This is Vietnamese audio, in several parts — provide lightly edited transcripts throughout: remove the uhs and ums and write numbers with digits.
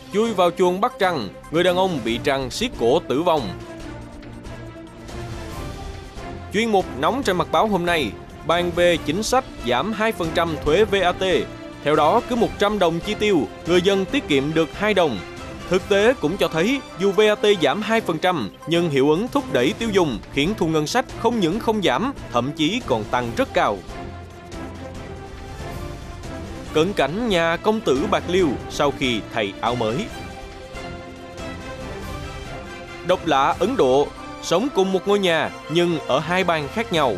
Chui vào chuồng bắt trăng, người đàn ông bị trăng siết cổ tử vong. Chuyên mục nóng trên mặt báo hôm nay bàn về chính sách giảm 2% thuế VAT. Theo đó, cứ 100 đồng chi tiêu, người dân tiết kiệm được 2 đồng. Thực tế cũng cho thấy dù VAT giảm 2% nhưng hiệu ứng thúc đẩy tiêu dùng khiến thu ngân sách không những không giảm, thậm chí còn tăng rất cao. Cận cảnh nhà công tử Bạc Liêu sau khi thay áo mới. Độc lạ Ấn Độ, sống cùng một ngôi nhà nhưng ở hai bang khác nhau.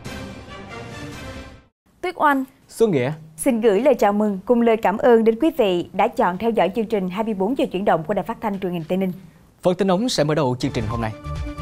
Tuyết Oanh, Xuân Nghĩa xin gửi lời chào mừng cùng lời cảm ơn đến quý vị đã chọn theo dõi chương trình 24 giờ chuyển động của Đài Phát thanh Truyền hình Tây Ninh. Phần tin nóng sẽ mở đầu chương trình hôm nay.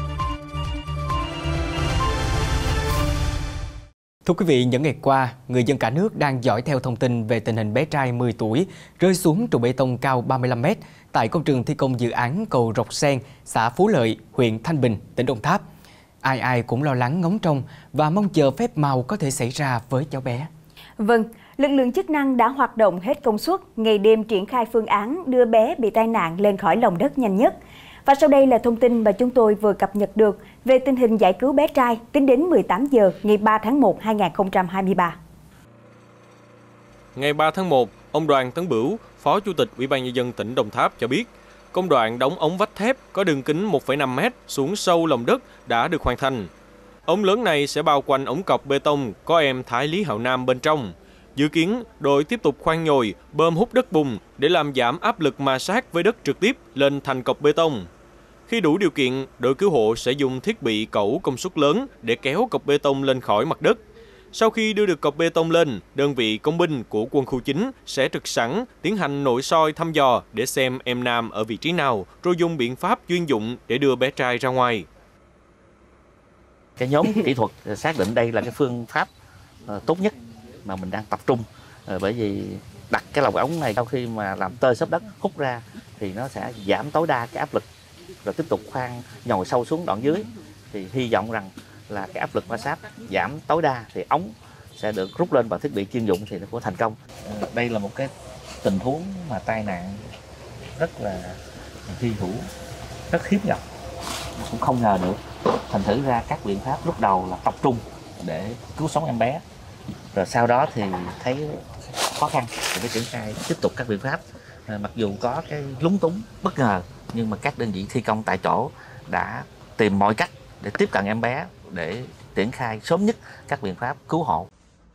Thưa quý vị, những ngày qua, người dân cả nước đang dõi theo thông tin về tình hình bé trai 10 tuổi rơi xuống trụ bê tông cao 35 m tại công trường thi công dự án cầu Rọc Sen, xã Phú Lợi, huyện Thanh Bình, tỉnh Đồng Tháp. Ai ai cũng lo lắng ngóng trông và mong chờ phép màu có thể xảy ra với cháu bé. Vâng, lực lượng chức năng đã hoạt động hết công suất, ngày đêm triển khai phương án đưa bé bị tai nạn lên khỏi lòng đất nhanh nhất. Và sau đây là thông tin mà chúng tôi vừa cập nhật được về tình hình giải cứu bé trai tính đến 18 giờ ngày 3 tháng 1 2023. Ngày 3 tháng 1, ông Đoàn Tấn Bửu, Phó Chủ tịch Ủy ban Nhân dân tỉnh Đồng Tháp cho biết, công đoạn đóng ống vách thép có đường kính 1,5 m xuống sâu lòng đất đã được hoàn thành. Ống lớn này sẽ bao quanh ống cọc bê tông có em Thái Lý Hạo Nam bên trong. Dự kiến, đội tiếp tục khoan nhồi, bơm hút đất bùn để làm giảm áp lực ma sát với đất trực tiếp lên thành cọc bê tông. Khi đủ điều kiện, đội cứu hộ sẽ dùng thiết bị cẩu công suất lớn để kéo cọc bê tông lên khỏi mặt đất. Sau khi đưa được cọc bê tông lên, đơn vị công binh của quân khu 9 sẽ trực sẵn tiến hành nội soi thăm dò để xem em Nam ở vị trí nào, rồi dùng biện pháp chuyên dụng để đưa bé trai ra ngoài. Cái nhóm kỹ thuật xác định đây là cái phương pháp tốt nhất mà mình đang tập trung, bởi vì đặt cái lồng ống này sau khi mà làm tơi xốp đất hút ra thì nó sẽ giảm tối đa cái áp lực, rồi tiếp tục khoan nhồi sâu xuống đoạn dưới thì hy vọng rằng là cái áp lực ma sát giảm tối đa thì ống sẽ được rút lên bằng thiết bị chuyên dụng thì nó có thành công. Đây là một cái tình huống mà tai nạn rất là hy hữu, rất hiếm gặp, cũng không ngờ được. Thành thử ra các biện pháp lúc đầu là tập trung để cứu sống em bé, rồi sau đó thì thấy khó khăn thì mới triển khai tiếp tục các biện pháp. Mặc dù có cái lúng túng bất ngờ nhưng mà các đơn vị thi công tại chỗ đã tìm mọi cách để tiếp cận em bé để triển khai sớm nhất các biện pháp cứu hộ.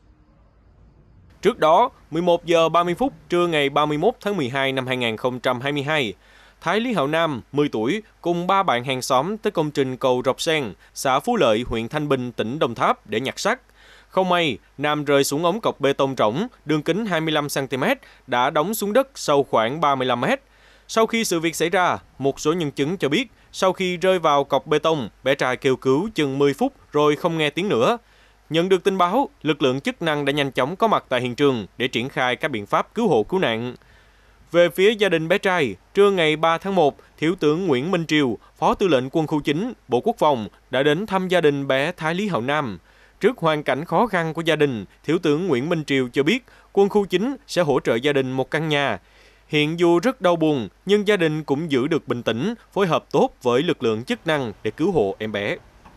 Trước đó, 11 giờ 30 phút trưa ngày 31 tháng 12 năm 2022, Thái Lý Hạo Nam, 10 tuổi, cùng 3 bạn hàng xóm tới công trình cầu Rọc Sen, xã Phú Lợi, huyện Thanh Bình, tỉnh Đồng Tháp để nhặt sắt. Không may, Nam rơi xuống ống cọc bê tông rỗng, đường kính 25 cm, đã đóng xuống đất sâu khoảng 35 m. Sau khi sự việc xảy ra, một số nhân chứng cho biết, sau khi rơi vào cọc bê tông, bé trai kêu cứu chừng 10 phút rồi không nghe tiếng nữa. Nhận được tin báo, lực lượng chức năng đã nhanh chóng có mặt tại hiện trường để triển khai các biện pháp cứu hộ cứu nạn. Về phía gia đình bé trai, trưa ngày 3 tháng 1, Thiếu tướng Nguyễn Minh Triều, Phó Tư lệnh Quân khu 9, Bộ Quốc phòng đã đến thăm gia đình bé Thái Lý Hạo Nam. Trước hoàn cảnh khó khăn của gia đình, Thiếu tướng Nguyễn Minh Triều cho biết Quân khu 9 sẽ hỗ trợ gia đình một căn nhà. Hiện dù rất đau buồn, nhưng gia đình cũng giữ được bình tĩnh, phối hợp tốt với lực lượng chức năng để cứu hộ em bé.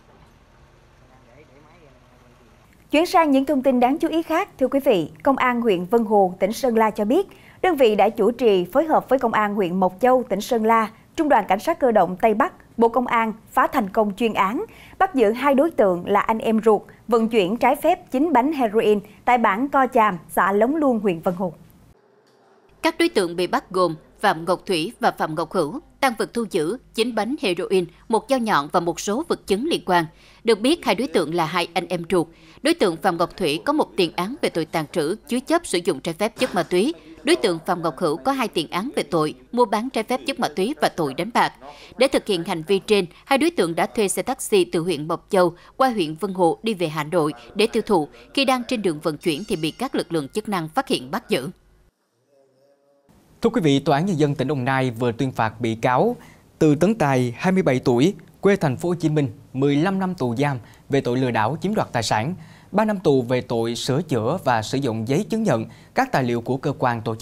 Chuyển sang những thông tin đáng chú ý khác, thưa quý vị, Công an huyện Vân Hồ, tỉnh Sơn La cho biết, đơn vị đã chủ trì phối hợp với Công an huyện Mộc Châu, tỉnh Sơn La, Trung đoàn Cảnh sát cơ động Tây Bắc, Bộ Công an phá thành công chuyên án, bắt giữ 2 đối tượng là anh em ruột vận chuyển trái phép 9 bánh heroin tại bản Co Chàm, xã Lóng Luông, huyện Vân Hồ. Các đối tượng bị bắt gồm Phạm Ngọc Thủy và Phạm Ngọc Hữu, tang vật thu giữ 9 bánh heroin, 1 dao nhọn và một số vật chứng liên quan. Được biết, 2 đối tượng là 2 anh em ruột. Đối tượng Phạm Ngọc Thủy có 1 tiền án về tội tàng trữ, chứa chấp sử dụng trái phép chất ma túy. Đối tượng Phạm Ngọc Hữu có 2 tiền án về tội mua bán trái phép chất ma túy và tội đánh bạc. Để thực hiện hành vi trên, 2 đối tượng đã thuê xe taxi từ huyện Mộc Châu qua huyện Vân Hồ đi về Hà Nội để tiêu thụ. Khi đang trên đường vận chuyển thì bị các lực lượng chức năng phát hiện bắt giữ. Thưa quý vị, Tòa án Nhân dân tỉnh Đồng Nai vừa tuyên phạt bị cáo Từ Tấn Tài, 27 tuổi, quê thành phố Hồ Chí Minh, 15 năm tù giam về tội lừa đảo chiếm đoạt tài sản, 3 năm tù về tội sửa chữa và sử dụng giấy chứng nhận các tài liệu của cơ quan tổ chức,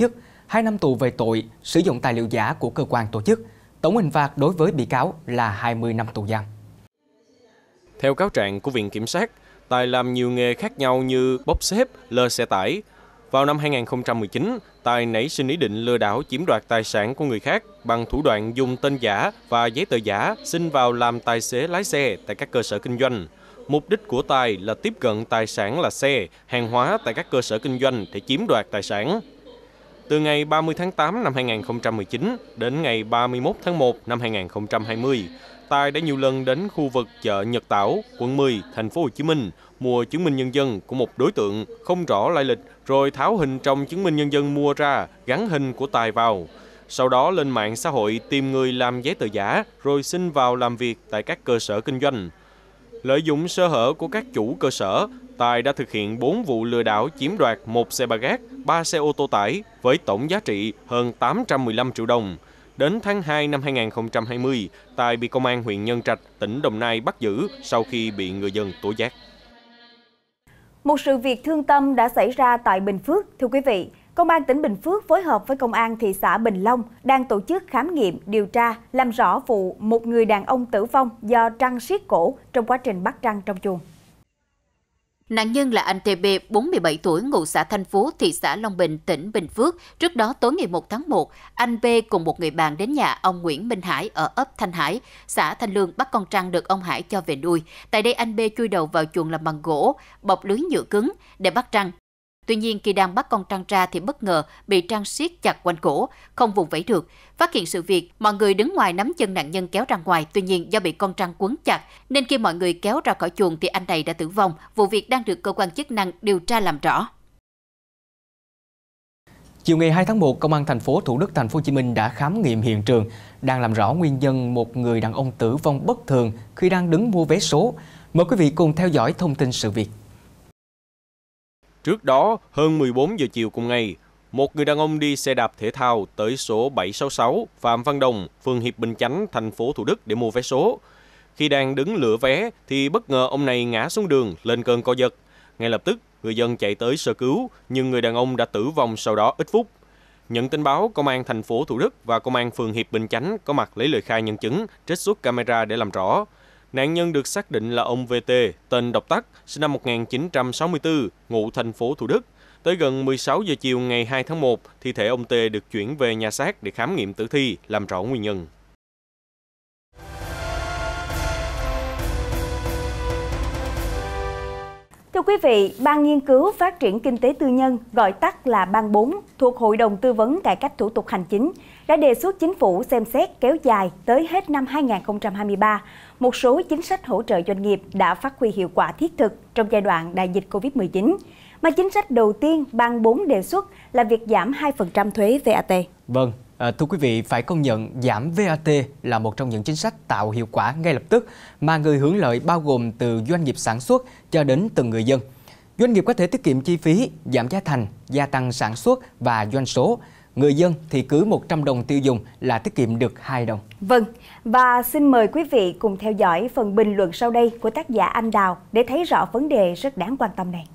2 năm tù về tội sử dụng tài liệu giả của cơ quan tổ chức. Tổng hình phạt đối với bị cáo là 20 năm tù giam. Theo cáo trạng của Viện Kiểm sát, Tài làm nhiều nghề khác nhau như bốc xếp, lơ xe tải. Vào năm 2019, Tài nảy sinh ý định lừa đảo chiếm đoạt tài sản của người khác bằng thủ đoạn dùng tên giả và giấy tờ giả xin vào làm tài xế lái xe tại các cơ sở kinh doanh. Mục đích của Tài là tiếp cận tài sản là xe, hàng hóa tại các cơ sở kinh doanh để chiếm đoạt tài sản. Từ ngày 30 tháng 8 năm 2019 đến ngày 31 tháng 1 năm 2020, Tài đã nhiều lần đến khu vực chợ Nhật Tảo, quận 10, thành phố Hồ Chí Minh mua chứng minh nhân dân của một đối tượng không rõ lai lịch rồi tháo hình trong chứng minh nhân dân mua ra, gắn hình của Tài vào. Sau đó lên mạng xã hội tìm người làm giấy tờ giả rồi xin vào làm việc tại các cơ sở kinh doanh. Lợi dụng sơ hở của các chủ cơ sở, Tài đã thực hiện 4 vụ lừa đảo chiếm đoạt 1 xe ba gác, 3 xe ô tô tải với tổng giá trị hơn 815 triệu đồng. Đến tháng 2 năm 2020, Tài bị Công an huyện Nhân Trạch, tỉnh Đồng Nai bắt giữ sau khi bị người dân tố giác. Một sự việc thương tâm đã xảy ra tại Bình Phước. Thưa quý vị, Công an tỉnh Bình Phước phối hợp với Công an thị xã Bình Long đang tổ chức khám nghiệm, điều tra, làm rõ vụ một người đàn ông tử vong do trăng siết cổ trong quá trình bắt trăng trong chuồng. Nạn nhân là anh TB, 47 tuổi, ngụ xã Thanh Phú, thị xã Long Bình, tỉnh Bình Phước. Trước đó, tối ngày 1 tháng 1, anh B cùng một người bạn đến nhà ông Nguyễn Minh Hải ở ấp Thanh Hải, xã Thanh Lương bắt con trăng được ông Hải cho về nuôi. Tại đây, anh B chui đầu vào chuồng làm bằng gỗ, bọc lưới nhựa cứng để bắt trăng. Tuy nhiên, khi đang bắt con trăng ra thì bất ngờ bị trăng siết chặt quanh cổ, không vùng vẫy được. Phát hiện sự việc, mọi người đứng ngoài nắm chân nạn nhân kéo ra ngoài. Tuy nhiên, do bị con trăng quấn chặt, nên khi mọi người kéo ra khỏi chuồng thì anh này đã tử vong. Vụ việc đang được cơ quan chức năng điều tra làm rõ. Chiều ngày 2 tháng 1, Công an thành phố Thủ Đức, thành phố Hồ Chí Minh đã khám nghiệm hiện trường, đang làm rõ nguyên nhân một người đàn ông tử vong bất thường khi đang đứng mua vé số. Mời quý vị cùng theo dõi thông tin sự việc. Trước đó, hơn 14 giờ chiều cùng ngày, một người đàn ông đi xe đạp thể thao tới số 766 Phạm Văn Đồng, phường Hiệp Bình Chánh, thành phố Thủ Đức để mua vé số. Khi đang đứng lựa vé thì bất ngờ ông này ngã xuống đường lên cơn co giật. Ngay lập tức, người dân chạy tới sơ cứu, nhưng người đàn ông đã tử vong sau đó ít phút. Nhận tin báo, Công an thành phố Thủ Đức và Công an phường Hiệp Bình Chánh có mặt lấy lời khai nhân chứng, trích xuất camera để làm rõ. Nạn nhân được xác định là ông VT, tên độc tắc, sinh năm 1964, ngụ thành phố Thủ Đức. Tới gần 16 giờ chiều ngày 2 tháng 1, thi thể ông T được chuyển về nhà xác để khám nghiệm tử thi, làm rõ nguyên nhân. Thưa quý vị, Ban Nghiên cứu Phát triển Kinh tế Tư nhân, gọi tắt là Ban 4, thuộc Hội đồng Tư vấn Cải cách Thủ tục Hành chính, đã đề xuất chính phủ xem xét kéo dài tới hết năm 2023 một số chính sách hỗ trợ doanh nghiệp đã phát huy hiệu quả thiết thực trong giai đoạn đại dịch Covid-19. Mà chính sách đầu tiên Ban 4 đề xuất là việc giảm 2% thuế VAT. Vâng, thưa quý vị, phải công nhận giảm VAT là một trong những chính sách tạo hiệu quả ngay lập tức mà người hưởng lợi bao gồm từ doanh nghiệp sản xuất cho đến từng người dân. Doanh nghiệp có thể tiết kiệm chi phí, giảm giá thành, gia tăng sản xuất và doanh số. Người dân thì cứ 100 đồng tiêu dùng là tiết kiệm được 2 đồng. Vâng, và xin mời quý vị cùng theo dõi phần bình luận sau đây của tác giả Anh Đào để thấy rõ vấn đề rất đáng quan tâm này.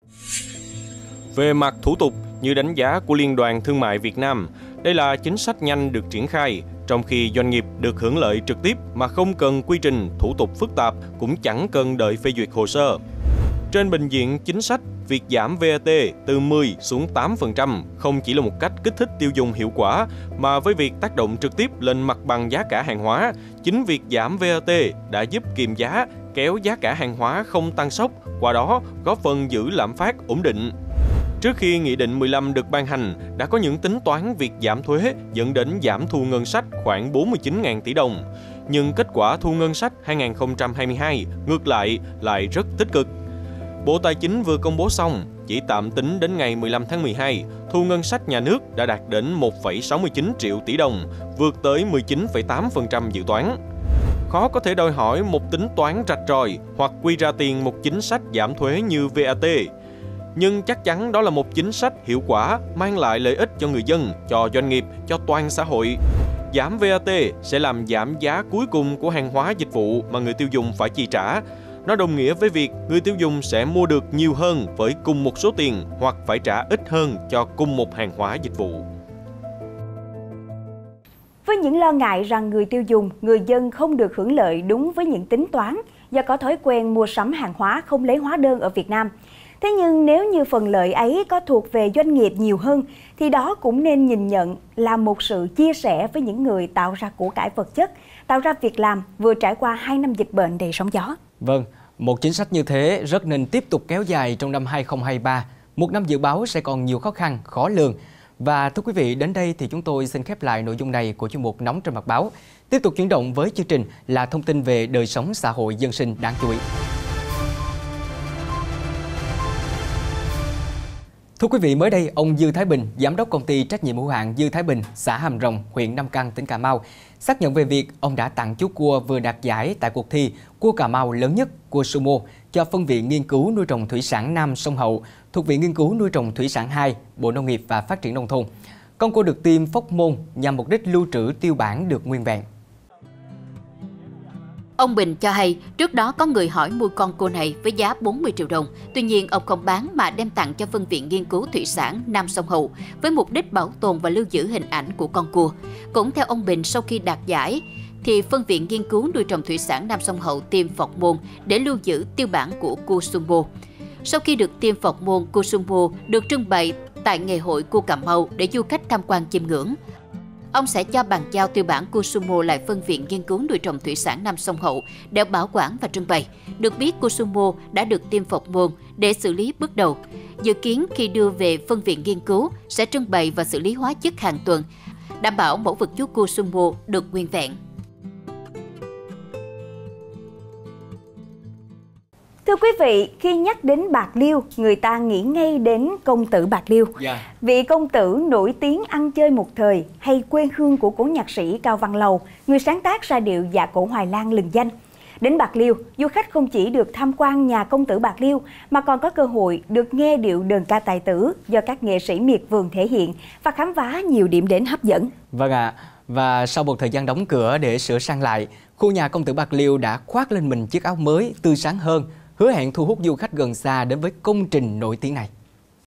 Về mặt thủ tục, như đánh giá của Liên đoàn Thương mại Việt Nam, đây là chính sách nhanh được triển khai, trong khi doanh nghiệp được hưởng lợi trực tiếp mà không cần quy trình, thủ tục phức tạp, cũng chẳng cần đợi phê duyệt hồ sơ. Trên bình diện chính sách, việc giảm VAT từ 10 xuống 8% không chỉ là một cách kích thích tiêu dùng hiệu quả, mà với việc tác động trực tiếp lên mặt bằng giá cả hàng hóa, chính việc giảm VAT đã giúp kiềm giá, kéo giá cả hàng hóa không tăng sốc, qua đó góp phần giữ lạm phát ổn định. Trước khi Nghị định 15 được ban hành, đã có những tính toán việc giảm thuế dẫn đến giảm thu ngân sách khoảng 49.000 tỷ đồng. Nhưng kết quả thu ngân sách 2022 ngược lại rất tích cực. Bộ Tài chính vừa công bố xong, chỉ tạm tính đến ngày 15 tháng 12, thu ngân sách nhà nước đã đạt đến 1,69 triệu tỷ đồng, vượt tới 19,8% dự toán. Khó có thể đòi hỏi một tính toán rạch ròi hoặc quy ra tiền một chính sách giảm thuế như VAT. Nhưng chắc chắn đó là một chính sách hiệu quả, mang lại lợi ích cho người dân, cho doanh nghiệp, cho toàn xã hội. Giảm VAT sẽ làm giảm giá cuối cùng của hàng hóa dịch vụ mà người tiêu dùng phải chi trả. Nó đồng nghĩa với việc người tiêu dùng sẽ mua được nhiều hơn với cùng một số tiền hoặc phải trả ít hơn cho cùng một hàng hóa dịch vụ. Với những lo ngại rằng người tiêu dùng, người dân không được hưởng lợi đúng với những tính toán do có thói quen mua sắm hàng hóa không lấy hóa đơn ở Việt Nam. Thế nhưng nếu như phần lợi ấy có thuộc về doanh nghiệp nhiều hơn, thì đó cũng nên nhìn nhận là một sự chia sẻ với những người tạo ra của cải vật chất, tạo ra việc làm vừa trải qua 2 năm dịch bệnh đầy sóng gió. Vâng, một chính sách như thế rất nên tiếp tục kéo dài trong năm 2023, một năm dự báo sẽ còn nhiều khó khăn, khó lường. Và thưa quý vị, đến đây thì chúng tôi xin khép lại nội dung này của chuyên mục Nóng trên mặt báo. Tiếp tục chuyển động với chương trình là thông tin về đời sống xã hội dân sinh đáng chú ý. Thưa quý vị, mới đây, ông Dư Thái Bình, giám đốc công ty trách nhiệm hữu hạn Dư Thái Bình, xã Hàm Rồng, huyện Nam Căn, tỉnh Cà Mau, xác nhận về việc ông đã tặng chú cua vừa đạt giải tại cuộc thi cua Cà Mau lớn nhất, cua Sumo, cho phân viện nghiên cứu nuôi trồng thủy sản Nam Sông Hậu, thuộc Viện Nghiên cứu Nuôi trồng Thủy sản 2, Bộ Nông nghiệp và Phát triển Nông thôn. Con cua được tiêm phốc môn nhằm mục đích lưu trữ tiêu bản được nguyên vẹn. Ông Bình cho hay trước đó có người hỏi mua con cua này với giá 40 triệu đồng. Tuy nhiên, ông không bán mà đem tặng cho Phân viện Nghiên cứu Thủy sản Nam Sông Hậu với mục đích bảo tồn và lưu giữ hình ảnh của con cua. Cũng theo ông Bình, sau khi đạt giải, thì Phân viện Nghiên cứu Nuôi trồng Thủy sản Nam Sông Hậu tiêm phọc môn để lưu giữ tiêu bản của cua Sumo. Sau khi được tiêm phọc môn, cua Sumo được trưng bày tại Ngày hội cua Cà Mau để du khách tham quan chiêm ngưỡng. Ông sẽ cho bàn giao tiêu bản cua Sumo lại Phân viện Nghiên cứu Nuôi trồng Thủy sản Nam Sông Hậu để bảo quản và trưng bày. Được biết, cua Sumo đã được tiêm phọc môn để xử lý bước đầu. Dự kiến khi đưa về Phân viện Nghiên cứu sẽ trưng bày và xử lý hóa chất hàng tuần, đảm bảo mẫu vật chú cua Sumo được nguyên vẹn. Thưa quý vị, khi nhắc đến Bạc Liêu, người ta nghĩ ngay đến công tử Bạc Liêu. Vị công tử nổi tiếng ăn chơi một thời hay quê hương của cố nhạc sĩ Cao Văn Lầu, người sáng tác ra điệu dạ cổ Hoài Lan lừng danh. Đến Bạc Liêu, du khách không chỉ được tham quan nhà công tử Bạc Liêu mà còn có cơ hội được nghe điệu đờn ca tài tử do các nghệ sĩ miệt vườn thể hiện và khám phá nhiều điểm đến hấp dẫn. Vâng ạ, và sau một thời gian đóng cửa để sửa sang lại, khu nhà công tử Bạc Liêu đã khoác lên mình chiếc áo mới tươi sáng hơn, hứa hẹn thu hút du khách gần xa đến với công trình nổi tiếng này.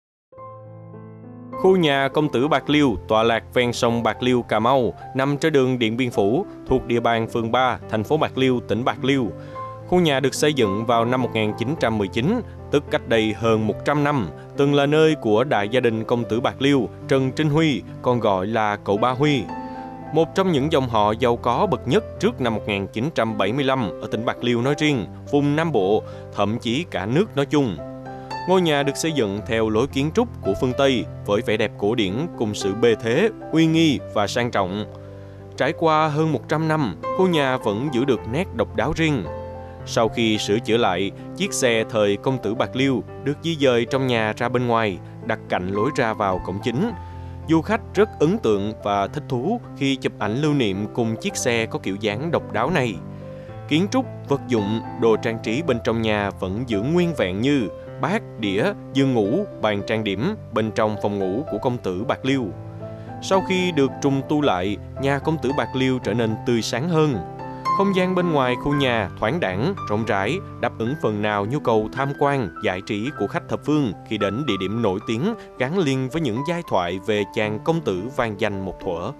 Khu nhà công tử Bạc Liêu tọa lạc ven sông Bạc Liêu, Cà Mau, nằm trên đường Điện Biên Phủ, thuộc địa bàn phường 3, thành phố Bạc Liêu, tỉnh Bạc Liêu. Khu nhà được xây dựng vào năm 1919, tức cách đây hơn 100 năm, từng là nơi của đại gia đình công tử Bạc Liêu, Trần Trinh Huy, còn gọi là cậu Ba Huy. Một trong những dòng họ giàu có bậc nhất trước năm 1975 ở tỉnh Bạc Liêu nói riêng, vùng Nam Bộ, thậm chí cả nước nói chung. Ngôi nhà được xây dựng theo lối kiến trúc của phương Tây với vẻ đẹp cổ điển cùng sự bề thế, uy nghi và sang trọng. Trải qua hơn 100 năm, ngôi nhà vẫn giữ được nét độc đáo riêng. Sau khi sửa chữa lại, chiếc xe thời công tử Bạc Liêu được di dời trong nhà ra bên ngoài, đặt cạnh lối ra vào cổng chính. Du khách rất ấn tượng và thích thú khi chụp ảnh lưu niệm cùng chiếc xe có kiểu dáng độc đáo này. Kiến trúc, vật dụng, đồ trang trí bên trong nhà vẫn giữ nguyên vẹn như bát, đĩa, giường ngủ, bàn trang điểm bên trong phòng ngủ của công tử Bạc Liêu. Sau khi được trùng tu lại, nhà công tử Bạc Liêu trở nên tươi sáng hơn. Không gian bên ngoài khu nhà thoáng đãng, rộng rãi, đáp ứng phần nào nhu cầu tham quan, giải trí của khách thập phương khi đến địa điểm nổi tiếng gắn liền với những giai thoại về chàng công tử vang danh một thuở.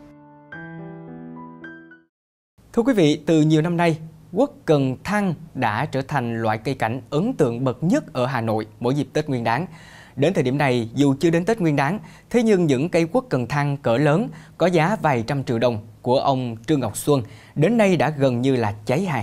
Thưa quý vị, từ nhiều năm nay, quất cần thăng đã trở thành loại cây cảnh ấn tượng bậc nhất ở Hà Nội mỗi dịp Tết Nguyên đán. Đến thời điểm này, dù chưa đến Tết Nguyên đán, thế nhưng những cây quất cần thăng cỡ lớn có giá vài trăm triệu đồng của ông Trương Ngọc Xuân đến nay đã gần như là cháy hàng.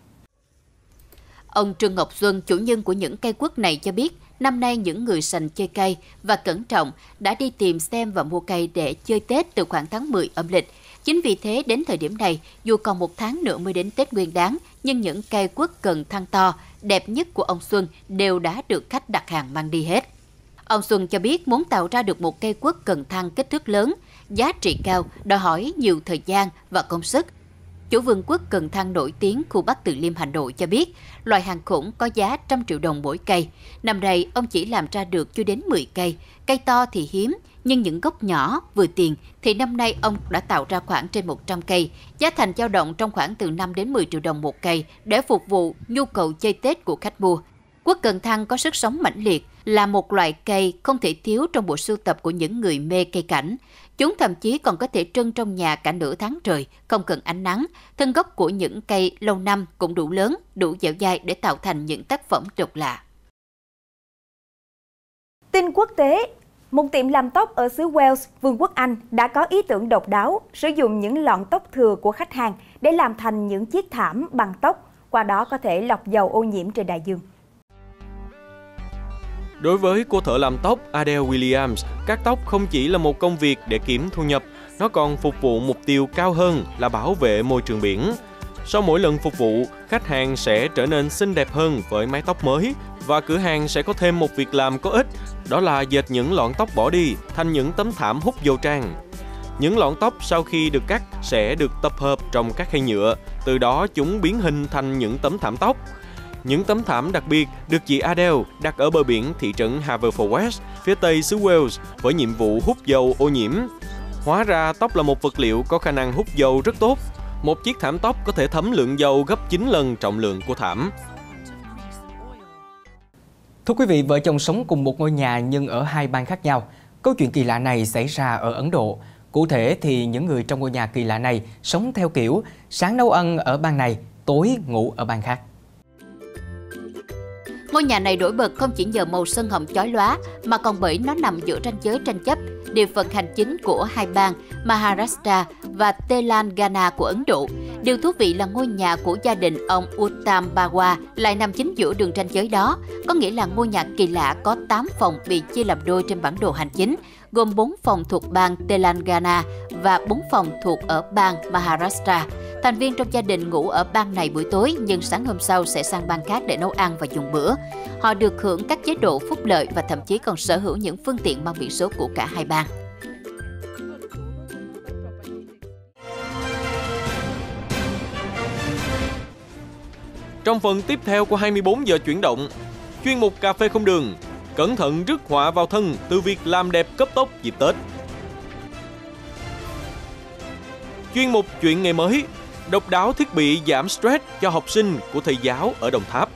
Ông Trương Ngọc Xuân, chủ nhân của những cây quất này cho biết, năm nay những người sành chơi cây và cẩn trọng đã đi tìm xem và mua cây để chơi Tết từ khoảng tháng 10 âm lịch. Chính vì thế, đến thời điểm này, dù còn 1 tháng nữa mới đến Tết Nguyên đán, nhưng những cây quất cần thăng to, đẹp nhất của ông Xuân đều đã được khách đặt hàng mang đi hết. Ông Xuân cho biết muốn tạo ra được một cây quất cần thăng kích thước lớn, giá trị cao, đòi hỏi nhiều thời gian và công sức. Chủ vườn quất cần thăng nổi tiếng khu Bắc Từ Liêm, Hà Nội cho biết, loài hàng khủng có giá 100 triệu đồng mỗi cây. Năm nay, ông chỉ làm ra được chưa đến 10 cây. Cây to thì hiếm, nhưng những gốc nhỏ, vừa tiền thì năm nay ông đã tạo ra khoảng trên 100 cây. Giá thành dao động trong khoảng từ 5 đến 10 triệu đồng một cây để phục vụ nhu cầu chơi Tết của khách mua. Quất cần thăng có sức sống mãnh liệt, là một loại cây không thể thiếu trong bộ sưu tập của những người mê cây cảnh. Chúng thậm chí còn có thể trưng trong nhà cả nửa tháng trời, không cần ánh nắng. Thân gốc của những cây lâu năm cũng đủ lớn, đủ dẻo dai để tạo thành những tác phẩm độc lạ. Tin quốc tế, một tiệm làm tóc ở xứ Wales, Vương quốc Anh đã có ý tưởng độc đáo sử dụng những lọn tóc thừa của khách hàng để làm thành những chiếc thảm bằng tóc, qua đó có thể lọc dầu ô nhiễm trên đại dương. Đối với cô thợ làm tóc Adele Williams, cắt tóc không chỉ là một công việc để kiếm thu nhập, nó còn phục vụ mục tiêu cao hơn là bảo vệ môi trường biển. Sau mỗi lần phục vụ, khách hàng sẽ trở nên xinh đẹp hơn với mái tóc mới và cửa hàng sẽ có thêm một việc làm có ích, đó là dệt những lọn tóc bỏ đi thành những tấm thảm hút dầu trang. Những lọn tóc sau khi được cắt sẽ được tập hợp trong các khay nhựa, từ đó chúng biến hình thành những tấm thảm tóc. Những tấm thảm đặc biệt được chị Adele đặt ở bờ biển thị trấn Haverfordwest, phía tây xứ Wales với nhiệm vụ hút dầu ô nhiễm. Hóa ra tóc là một vật liệu có khả năng hút dầu rất tốt. Một chiếc thảm tóc có thể thấm lượng dầu gấp 9 lần trọng lượng của thảm. Thưa quý vị, vợ chồng sống cùng một ngôi nhà nhưng ở hai bang khác nhau. Câu chuyện kỳ lạ này xảy ra ở Ấn Độ. Cụ thể thì những người trong ngôi nhà kỳ lạ này sống theo kiểu sáng nấu ăn ở bang này, tối ngủ ở bang khác. Ngôi nhà này nổi bật không chỉ nhờ màu sân hồng chói lóa mà còn bởi nó nằm giữa ranh giới tranh chấp địa phận hành chính của hai bang Maharashtra và Telangana của Ấn Độ. Điều thú vị là ngôi nhà của gia đình ông Uttam Bawa lại nằm chính giữa đường ranh giới đó, có nghĩa là ngôi nhà kỳ lạ có 8 phòng bị chia làm đôi trên bản đồ hành chính, gồm 4 phòng thuộc bang Telangana và 4 phòng thuộc ở bang Maharashtra. Thành viên trong gia đình ngủ ở bang này buổi tối nhưng sáng hôm sau sẽ sang bang khác để nấu ăn và dùng bữa. Họ được hưởng các chế độ phúc lợi và thậm chí còn sở hữu những phương tiện mang biển số của cả hai bang. Trong phần tiếp theo của 24 giờ chuyển động, chuyên mục Cà phê không đường, cẩn thận rước họa vào thân từ việc làm đẹp cấp tốc dịp Tết. Chuyên mục Chuyện ngày mới, độc đáo thiết bị giảm stress cho học sinh của thầy giáo ở Đồng Tháp.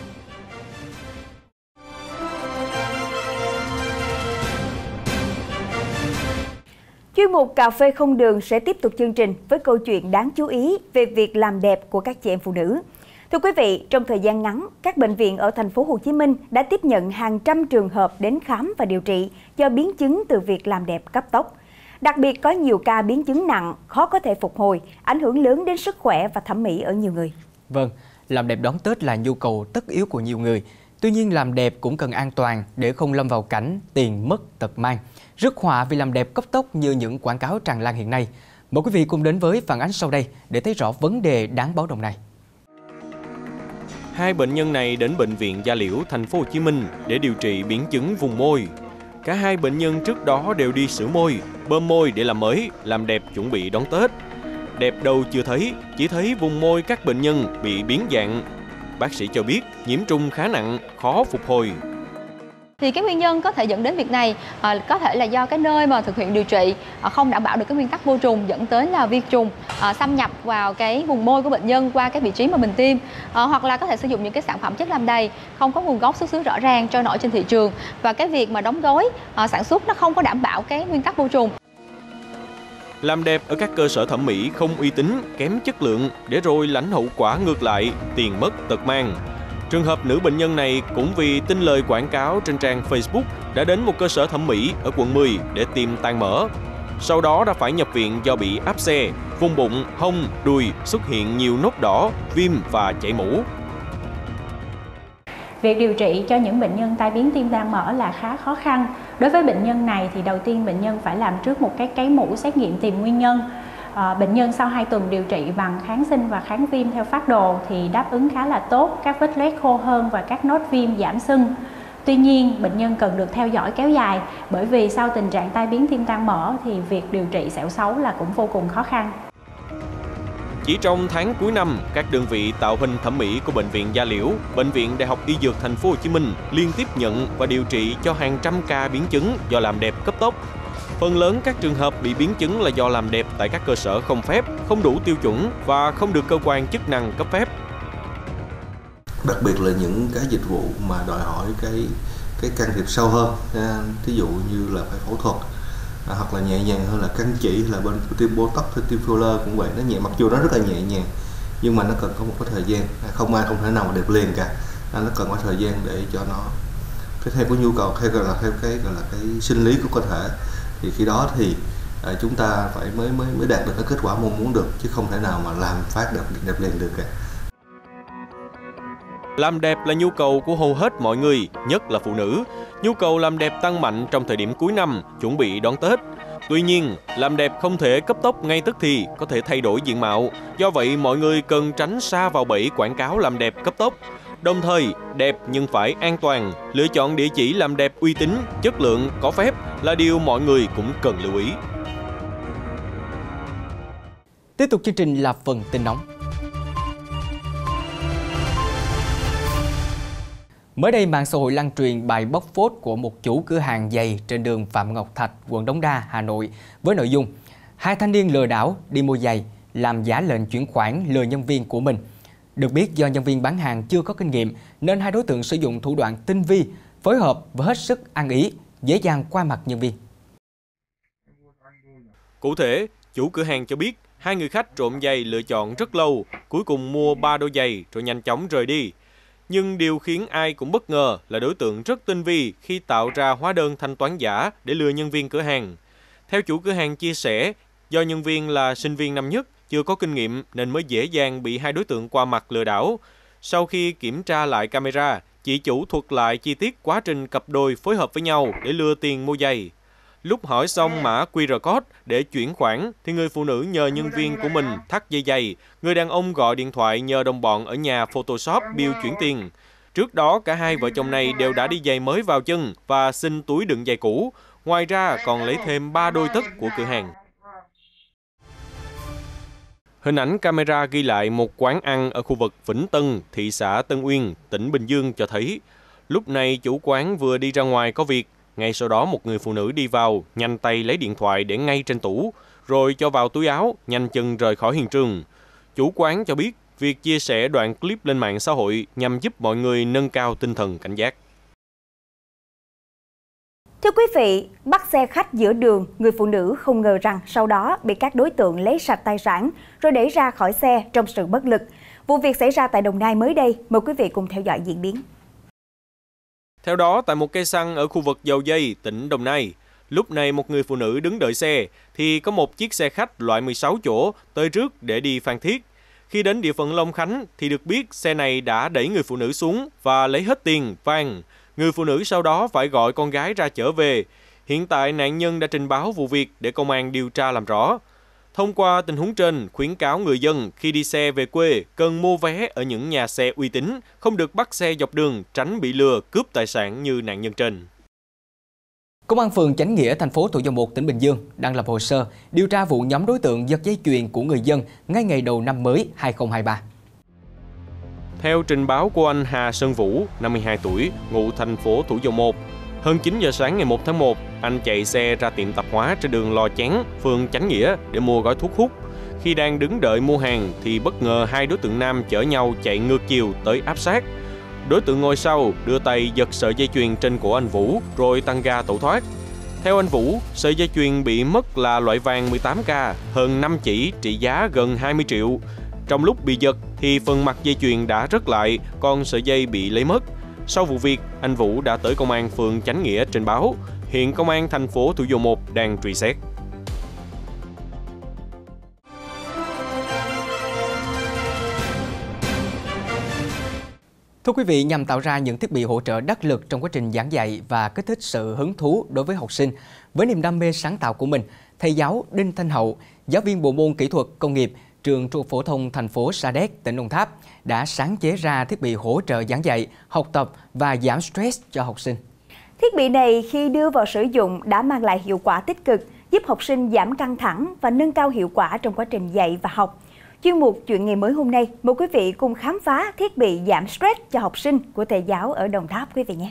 Chuyên mục Cà phê không đường sẽ tiếp tục chương trình với câu chuyện đáng chú ý về việc làm đẹp của các chị em phụ nữ. Thưa quý vị, trong thời gian ngắn, các bệnh viện ở thành phố Hồ Chí Minh đã tiếp nhận hàng trăm trường hợp đến khám và điều trị do biến chứng từ việc làm đẹp cấp tốc. Đặc biệt có nhiều ca biến chứng nặng, khó có thể phục hồi, ảnh hưởng lớn đến sức khỏe và thẩm mỹ ở nhiều người. Vâng, làm đẹp đón Tết là nhu cầu tất yếu của nhiều người. Tuy nhiên làm đẹp cũng cần an toàn để không lâm vào cảnh tiền mất tật mang, rước họa vì làm đẹp cấp tốc như những quảng cáo tràn lan hiện nay. Mời quý vị cùng đến với phản ánh sau đây để thấy rõ vấn đề đáng báo động này. Hai bệnh nhân này đến bệnh viện Da Liễu, thành phố Hồ Chí Minh để điều trị biến chứng vùng môi. Cả hai bệnh nhân trước đó đều đi sửa môi, bơm môi để làm mới, làm đẹp chuẩn bị đón Tết. Đẹp đâu chưa thấy, chỉ thấy vùng môi các bệnh nhân bị biến dạng. Bác sĩ cho biết nhiễm trùng khá nặng, khó phục hồi. Thì cái nguyên nhân có thể dẫn đến việc này có thể là do cái nơi mà thực hiện điều trị không đảm bảo được cái nguyên tắc vô trùng, dẫn tới là vi trùng xâm nhập vào cái vùng môi của bệnh nhân qua cái vị trí mà mình tiêm, hoặc là có thể sử dụng những cái sản phẩm chất làm đầy không có nguồn gốc xuất xứ rõ ràng trôi nổi trên thị trường, và cái việc mà đóng gói sản xuất nó không có đảm bảo cái nguyên tắc vô trùng. Làm đẹp ở các cơ sở thẩm mỹ không uy tín, kém chất lượng để rồi lãnh hậu quả ngược lại, tiền mất tật mang. Trường hợp nữ bệnh nhân này cũng vì tin lời quảng cáo trên trang Facebook đã đến một cơ sở thẩm mỹ ở quận 10 để tìm tan mỡ. Sau đó đã phải nhập viện do bị áp xe, vùng bụng, hông, đùi xuất hiện nhiều nốt đỏ, viêm và chảy mũ. Việc điều trị cho những bệnh nhân tai biến tim tan mỡ là khá khó khăn. Đối với bệnh nhân này thì đầu tiên bệnh nhân phải làm trước một cái cấy mũ xét nghiệm tìm nguyên nhân. Bệnh nhân sau 2 tuần điều trị bằng kháng sinh và kháng viêm theo phác đồ thì đáp ứng khá là tốt, các vết loét khô hơn và các nốt viêm giảm sưng. Tuy nhiên, bệnh nhân cần được theo dõi kéo dài bởi vì sau tình trạng tai biến tim tan mỡ thì việc điều trị sẹo xấu là cũng vô cùng khó khăn. Chỉ trong tháng cuối năm, các đơn vị tạo hình thẩm mỹ của Bệnh viện Da Liễu, Bệnh viện Đại học Y Dược Thành phố Hồ Chí Minh liên tiếp nhận và điều trị cho hàng trăm ca biến chứng do làm đẹp cấp tốc. Phần lớn các trường hợp bị biến chứng là do làm đẹp tại các cơ sở không phép, không đủ tiêu chuẩn và không được cơ quan chức năng cấp phép. Đặc biệt là những cái dịch vụ mà đòi hỏi cái can thiệp sâu hơn, ví dụ như là phải phẫu thuật, hoặc là nhẹ nhàng hơn là căng chỉ, hay là bên tiêm Botox hay tiêm filler cũng vậy, nó nhẹ, mặc dù nó rất là nhẹ nhàng nhưng mà nó cần có một cái thời gian, không ai không thể nào mà đẹp liền cả, nó cần có thời gian để cho nó theo cái nhu cầu, theo cái sinh lý của cơ thể, thì khi đó thì chúng ta phải mới đạt được cái kết quả mong muốn được, chứ không thể nào mà làm phát đẹp liền được cả. Làm đẹp là nhu cầu của hầu hết mọi người, nhất là phụ nữ. Nhu cầu làm đẹp tăng mạnh trong thời điểm cuối năm, chuẩn bị đón Tết. Tuy nhiên, làm đẹp không thể cấp tốc ngay tức thì, có thể thay đổi diện mạo. Do vậy, mọi người cần tránh sa vào bẫy quảng cáo làm đẹp cấp tốc. Đồng thời, đẹp nhưng phải an toàn. Lựa chọn địa chỉ làm đẹp uy tín, chất lượng, có phép là điều mọi người cũng cần lưu ý. Tiếp tục chương trình là phần tin nóng. Mới đây, mạng xã hội lan truyền bài bóc phốt của một chủ cửa hàng giày trên đường Phạm Ngọc Thạch, quận Đống Đa, Hà Nội với nội dung: 2 thanh niên lừa đảo đi mua giày, làm giả lệnh chuyển khoản lừa nhân viên của mình. Được biết, do nhân viên bán hàng chưa có kinh nghiệm nên hai đối tượng sử dụng thủ đoạn tinh vi, phối hợp và hết sức ăn ý, dễ dàng qua mặt nhân viên. Cụ thể, chủ cửa hàng cho biết 2 người khách trộm giày lựa chọn rất lâu, cuối cùng mua 3 đôi giày rồi nhanh chóng rời đi. Nhưng điều khiến ai cũng bất ngờ là đối tượng rất tinh vi khi tạo ra hóa đơn thanh toán giả để lừa nhân viên cửa hàng. Theo chủ cửa hàng chia sẻ, do nhân viên là sinh viên năm nhất, chưa có kinh nghiệm nên mới dễ dàng bị hai đối tượng qua mặt lừa đảo. Sau khi kiểm tra lại camera, chị chủ thuật lại chi tiết quá trình cặp đôi phối hợp với nhau để lừa tiền mua giày. Lúc hỏi xong mã QR code để chuyển khoản thì người phụ nữ nhờ nhân viên của mình thắt dây giày, người đàn ông gọi điện thoại nhờ đồng bọn ở nhà Photoshop bill chuyển tiền. Trước đó cả hai vợ chồng này đều đã đi giày mới vào chân và xin túi đựng giày cũ, ngoài ra còn lấy thêm 3 đôi tất của cửa hàng. Hình ảnh camera ghi lại một quán ăn ở khu vực Vĩnh Tân, thị xã Tân Uyên, tỉnh Bình Dương cho thấy, lúc này chủ quán vừa đi ra ngoài có việc. Ngay sau đó một người phụ nữ đi vào, nhanh tay lấy điện thoại để ngay trên tủ, rồi cho vào túi áo, nhanh chân rời khỏi hiện trường. Chủ quán cho biết, việc chia sẻ đoạn clip lên mạng xã hội nhằm giúp mọi người nâng cao tinh thần cảnh giác. Thưa quý vị, bắt xe khách giữa đường, người phụ nữ không ngờ rằng sau đó bị các đối tượng lấy sạch tài sản rồi đẩy ra khỏi xe trong sự bất lực. Vụ việc xảy ra tại Đồng Nai mới đây, mời quý vị cùng theo dõi diễn biến. Theo đó, tại một cây xăng ở khu vực Dầu Giây, tỉnh Đồng Nai, lúc này một người phụ nữ đứng đợi xe thì có một chiếc xe khách loại 16 chỗ tới trước để đi Phan Thiết. Khi đến địa phận Long Khánh thì được biết xe này đã đẩy người phụ nữ xuống và lấy hết tiền, vàng. Người phụ nữ sau đó phải gọi con gái ra chở về. Hiện tại nạn nhân đã trình báo vụ việc để công an điều tra làm rõ. Thông qua tình huống trên, khuyến cáo người dân khi đi xe về quê cần mua vé ở những nhà xe uy tín, không được bắt xe dọc đường, tránh bị lừa, cướp tài sản như nạn nhân trên. Công an phường Chánh Nghĩa, thành phố Thủ Dầu Một, tỉnh Bình Dương đang lập hồ sơ điều tra vụ nhóm đối tượng giật dây chuyền của người dân ngay ngày đầu năm mới 2023. Theo trình báo của anh Hà Sơn Vũ, 52 tuổi, ngụ thành phố Thủ Dầu Một, hơn 9 giờ sáng ngày 1 tháng 1, anh chạy xe ra tiệm tạp hóa trên đường Lò Chán, phường Chánh Nghĩa để mua gói thuốc hút. Khi đang đứng đợi mua hàng thì bất ngờ hai đối tượng nam chở nhau chạy ngược chiều tới áp sát. Đối tượng ngồi sau đưa tay giật sợi dây chuyền trên cổ anh Vũ rồi tăng ga tẩu thoát. Theo anh Vũ, sợi dây chuyền bị mất là loại vàng 18K, hơn 5 chỉ trị giá gần 20 triệu. Trong lúc bị giật thì phần mặt dây chuyền đã rớt lại, còn sợi dây bị lấy mất. Sau vụ việc, anh Vũ đã tới công an phường Chánh Nghĩa trình báo. Hiện công an thành phố Thủ Dầu Một đang truy xét. Thưa quý vị, nhằm tạo ra những thiết bị hỗ trợ đắc lực trong quá trình giảng dạy và kích thích sự hứng thú đối với học sinh, với niềm đam mê sáng tạo của mình, thầy giáo Đinh Thanh Hậu, giáo viên bộ môn kỹ thuật công nghiệp, trường Trung học phổ thông thành phố Sa Đéc, tỉnh Đồng Tháp đã sáng chế ra thiết bị hỗ trợ giảng dạy, học tập và giảm stress cho học sinh. Thiết bị này khi đưa vào sử dụng đã mang lại hiệu quả tích cực, giúp học sinh giảm căng thẳng và nâng cao hiệu quả trong quá trình dạy và học. Chuyên mục Chuyện Ngày Mới hôm nay, mời quý vị cùng khám phá thiết bị giảm stress cho học sinh của thầy giáo ở Đồng Tháp quý vị nhé.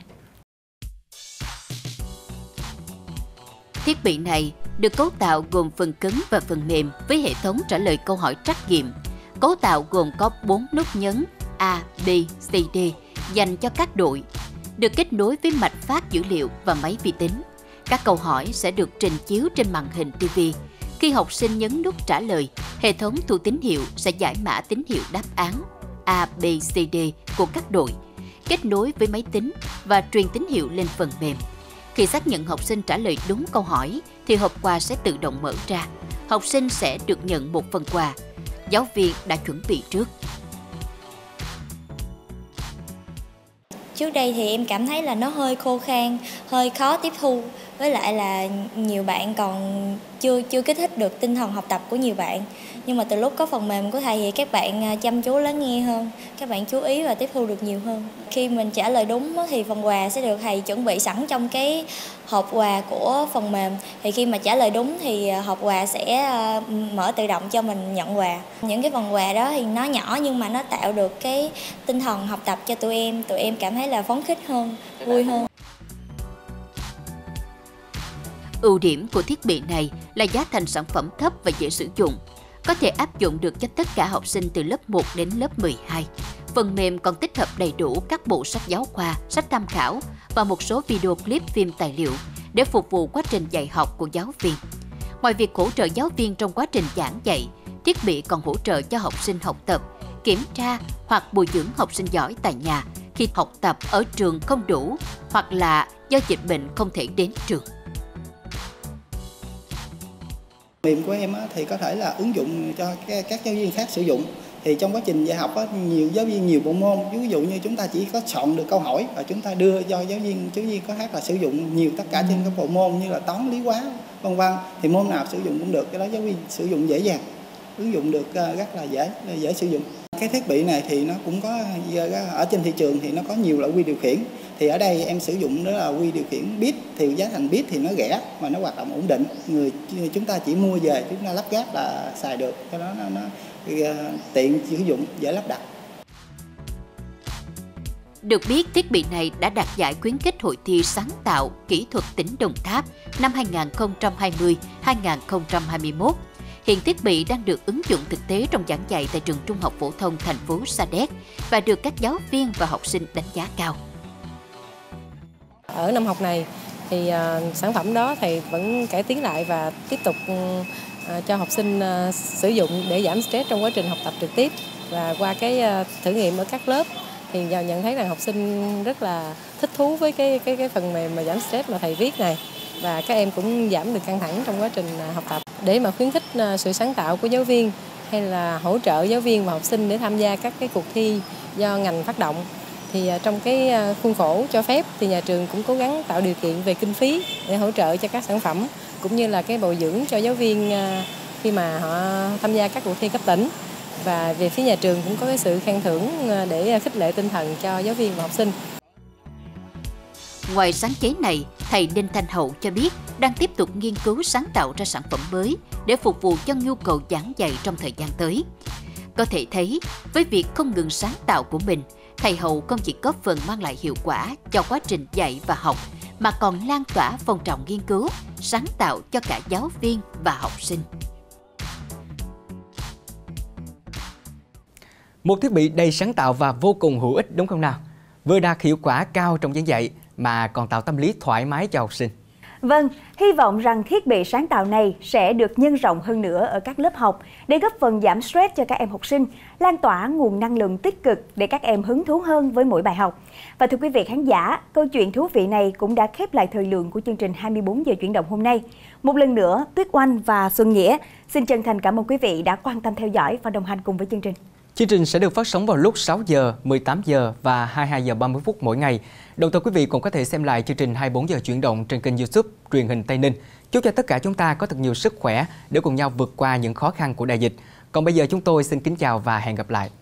Thiết bị này được cấu tạo gồm phần cứng và phần mềm với hệ thống trả lời câu hỏi trắc nghiệm. Cấu tạo gồm có 4 nút nhấn A, B, C, D dành cho các đội, được kết nối với mạch phát dữ liệu và máy vi tính. Các câu hỏi sẽ được trình chiếu trên màn hình TV. Khi học sinh nhấn nút trả lời, hệ thống thu tín hiệu sẽ giải mã tín hiệu đáp án A, B, C, D của các đội, kết nối với máy tính và truyền tín hiệu lên phần mềm. Khi xác nhận học sinh trả lời đúng câu hỏi thì hộp quà sẽ tự động mở ra. Học sinh sẽ được nhận một phần quà. Giáo viên đã chuẩn bị trước. Trước đây thì em cảm thấy là nó hơi khô khan, hơi khó tiếp thu. Với lại là nhiều bạn còn chưa kích thích được tinh thần học tập của nhiều bạn. Nhưng mà từ lúc có phần mềm của thầy thì các bạn chăm chú lắng nghe hơn, các bạn chú ý và tiếp thu được nhiều hơn. Khi mình trả lời đúng thì phần quà sẽ được thầy chuẩn bị sẵn trong cái hộp quà của phần mềm. Thì khi mà trả lời đúng thì hộp quà sẽ mở tự động cho mình nhận quà. Những cái phần quà đó thì nó nhỏ nhưng mà nó tạo được cái tinh thần học tập cho tụi em cảm thấy là phấn khích hơn, vui hơn. Ưu điểm của thiết bị này là giá thành sản phẩm thấp và dễ sử dụng, có thể áp dụng được cho tất cả học sinh từ lớp 1 đến lớp 12. Phần mềm còn tích hợp đầy đủ các bộ sách giáo khoa, sách tham khảo và một số video clip phim tài liệu để phục vụ quá trình dạy học của giáo viên. Ngoài việc hỗ trợ giáo viên trong quá trình giảng dạy, thiết bị còn hỗ trợ cho học sinh học tập, kiểm tra hoặc bồi dưỡng học sinh giỏi tại nhà khi học tập ở trường không đủ hoặc là do dịch bệnh không thể đến trường. Mềm của em thì có thể là ứng dụng cho các giáo viên khác sử dụng. Thì trong quá trình dạy học nhiều giáo viên nhiều bộ môn, ví dụ như chúng ta chỉ có chọn được câu hỏi và chúng ta đưa cho giáo viên có khác là sử dụng nhiều tất cả trên các bộ môn như là toán, lý, hóa, vân vân. Thì môn nào sử dụng cũng được, cái đó giáo viên sử dụng dễ dàng, ứng dụng được rất là dễ sử dụng. Cái thiết bị này thì nó cũng có ở trên thị trường thì nó có nhiều loại quy điều khiển. Thì ở đây em sử dụng đó là quy điều khiển bit, thì giá thành bit thì nó rẻ mà nó hoạt động ổn định. Chúng ta chỉ mua về chúng ta lắp ráp là xài được, cho đó nó tiện sử dụng, dễ lắp đặt. Được biết, thiết bị này đã đạt giải khuyến khích hội thi sáng tạo kỹ thuật tỉnh Đồng Tháp năm 2020-2021. Hiện thiết bị đang được ứng dụng thực tế trong giảng dạy tại trường Trung học phổ thông thành phố Sa Đéc và được các giáo viên và học sinh đánh giá cao. Ở năm học này thì sản phẩm đó thầy vẫn cải tiến lại và tiếp tục cho học sinh sử dụng để giảm stress trong quá trình học tập trực tiếp. Và qua cái thử nghiệm ở các lớp thì nhận thấy rằng học sinh rất là thích thú với cái phần mềm mà giảm stress mà thầy viết này. Và các em cũng giảm được căng thẳng trong quá trình học tập. Để mà khuyến khích sự sáng tạo của giáo viên hay là hỗ trợ giáo viên và học sinh để tham gia các cái cuộc thi do ngành phát động, thì trong cái khuôn khổ cho phép thì nhà trường cũng cố gắng tạo điều kiện về kinh phí để hỗ trợ cho các sản phẩm cũng như là cái bồi dưỡng cho giáo viên khi mà họ tham gia các cuộc thi cấp tỉnh. Và về phía nhà trường cũng có cái sự khen thưởng để khích lệ tinh thần cho giáo viên và học sinh. Ngoài sáng chế này, thầy Đinh Thanh Hậu cho biết đang tiếp tục nghiên cứu sáng tạo ra sản phẩm mới để phục vụ cho nhu cầu giảng dạy trong thời gian tới. Có thể thấy, với việc không ngừng sáng tạo của mình, thầy Hậu không chỉ góp phần mang lại hiệu quả cho quá trình dạy và học, mà còn lan tỏa phong trào nghiên cứu, sáng tạo cho cả giáo viên và học sinh. Một thiết bị đầy sáng tạo và vô cùng hữu ích đúng không nào? Vừa đạt hiệu quả cao trong giảng dạy mà còn tạo tâm lý thoải mái cho học sinh. Vâng, hy vọng rằng thiết bị sáng tạo này sẽ được nhân rộng hơn nữa ở các lớp học để góp phần giảm stress cho các em học sinh, lan tỏa nguồn năng lượng tích cực để các em hứng thú hơn với mỗi bài học. Và thưa quý vị khán giả, câu chuyện thú vị này cũng đã khép lại thời lượng của chương trình 24 giờ chuyển động hôm nay. Một lần nữa, Tuyết Oanh và Xuân Nghĩa xin chân thành cảm ơn quý vị đã quan tâm theo dõi và đồng hành cùng với chương trình. Chương trình sẽ được phát sóng vào lúc 6 giờ, 18 giờ và 22 giờ 30 phút mỗi ngày. Đồng thời quý vị cũng có thể xem lại chương trình 24 giờ chuyển động trên kênh YouTube Truyền hình Tây Ninh. Chúc cho tất cả chúng ta có thật nhiều sức khỏe để cùng nhau vượt qua những khó khăn của đại dịch. Còn bây giờ chúng tôi xin kính chào và hẹn gặp lại.